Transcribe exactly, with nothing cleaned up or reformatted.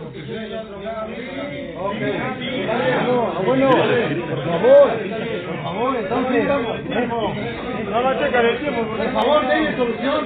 Abuelo, por favor, por favor, entonces, no va a checar el tiempo, por favor, denle solución.